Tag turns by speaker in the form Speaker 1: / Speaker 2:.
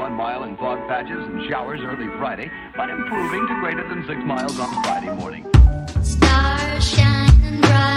Speaker 1: 1 mile in fog patches and showers early Friday, but improving to greater than 6 miles on Friday morning.
Speaker 2: Stars shining bright.